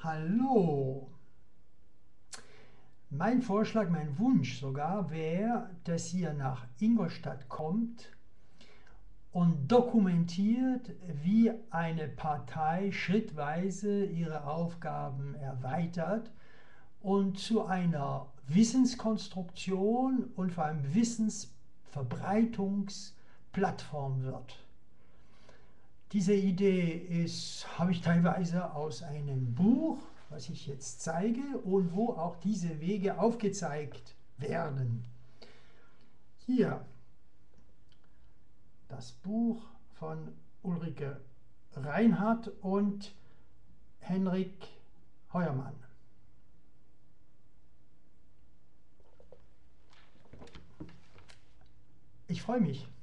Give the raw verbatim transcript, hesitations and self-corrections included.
Hallo. Mein Vorschlag, mein Wunsch sogar wäre, dass ihr nach Ingolstadt kommt und dokumentiert, wie eine Partei schrittweise ihre Aufgaben erweitert und zu einer Wissenskonstruktion und vor allem Wissensverbreitungsplattform wird. Diese Idee ist, habe ich teilweise aus einem Buch, was ich jetzt zeige, und wo auch diese Wege aufgezeigt werden. Hier das Buch von Ulrike Reinhardt und Henrik Heuermann. Ich freue mich.